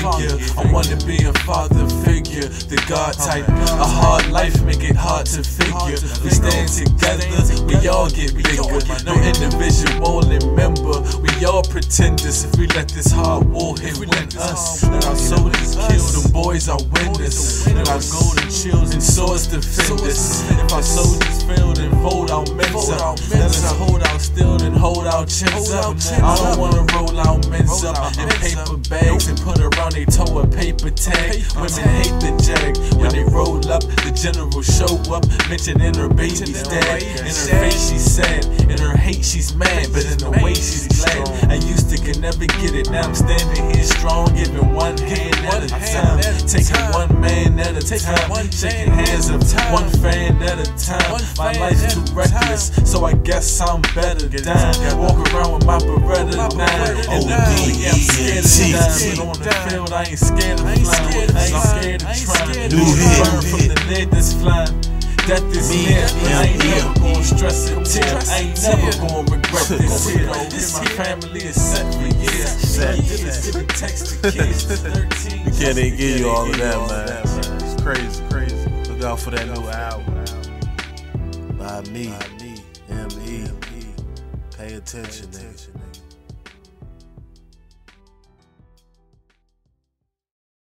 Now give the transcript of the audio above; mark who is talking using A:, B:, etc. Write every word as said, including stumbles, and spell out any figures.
A: figure. I wanna be a father figure, the God type. A hard life make it hard to figure. We stand together, we all get bigger. No individual and member, we all pretenders. If we let this hard war hit win us, then our soldiers kill, them boys are winners. And our golden shields and swords defend us. If our soldiers fail, then hold our men's up. Let us hold our still and hold our chins up. I don't wanna roll our men's up in paper bags and put around they toe a paper tag. Women hate the jag when they roll up. The general show up, mentioning her baby's dad. In her face she's sad, in her hate she's mad, but in the way she's glad. I used to could never get it, now I'm standing here strong, giving one hand at a time, taking one man at a time, shaking hands of one fan at a time. My life's too reckless, so I guess I'm better dying. Walk around with my Beretta nine, and the D, I'm scared to die, but on the field I ain't scared of flying, I ain't scared of trying. Burn from the lead that's flying. Death is near, but I ain't never gonna stress it tear. I ain't never gonna regret this here. This my family is set for years. Giving text to kids thirteen.
B: We can't even give you all of that, man. It's crazy, crazy. Look out for that new album. By me, M E. Pay attention, nigga.